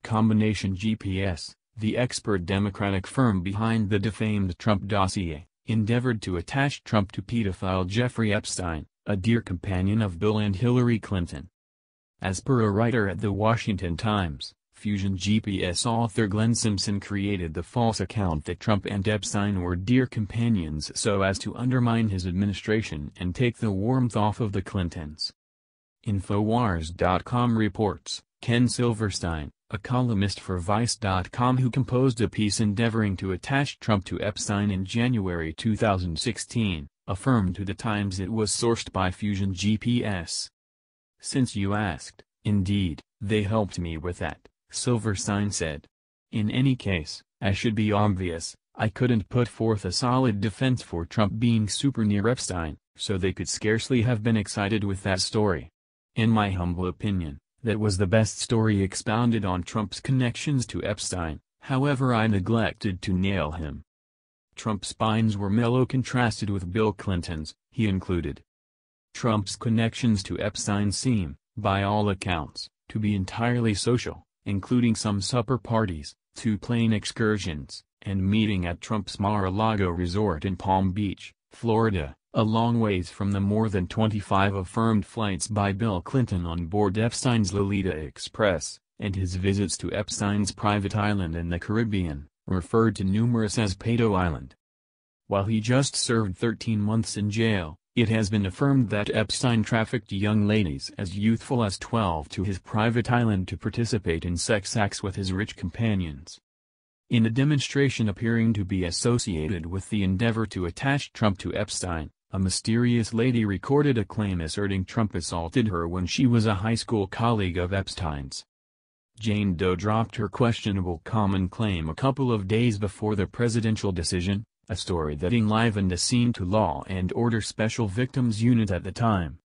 Combination GPS, the expert Democratic firm behind the defamed Trump dossier, endeavored to attach Trump to pedophile Jeffrey Epstein, a dear companion of Bill and Hillary Clinton. As per a writer at The Washington Times, Fusion GPS author Glenn Simpson created the false account that Trump and Epstein were dear companions so as to undermine his administration and take the warmth off of the Clintons. Infowars.com reports, Ken Silverstein, a columnist for Vice.com who composed a piece endeavoring to attach Trump to Epstein in January 2016, affirmed to the Times it was sourced by Fusion GPS. "Since you asked, indeed, they helped me with that," Silverstein said. "In any case, as should be obvious, I couldn't put forth a solid defense for Trump being super near Epstein, so they could scarcely have been excited with that story. In my humble opinion, that was the best story expounded on Trump's connections to Epstein, however I neglected to nail him. Trump's spines were mellow contrasted with Bill Clinton's," he included. Trump's connections to Epstein seem, by all accounts, to be entirely social, including some supper parties, 2 plane excursions, and meeting at Trump's Mar-a-Lago resort in Palm Beach, Florida, a long ways from the more than 25 affirmed flights by Bill Clinton on board Epstein's Lolita Express, and his visits to Epstein's private island in the Caribbean, referred to numerous as Pedo Island. While he just served 13 months in jail, it has been affirmed that Epstein trafficked young ladies as youthful as 12 to his private island to participate in sex acts with his rich companions. In a demonstration appearing to be associated with the endeavor to attach Trump to Epstein, a mysterious lady recorded a claim asserting Trump assaulted her when she was a high school colleague of Epstein's. Jane Doe dropped her questionable common claim a couple of days before the presidential decision, a story that enlivened a scene to Law and Order Special Victims Unit at the time.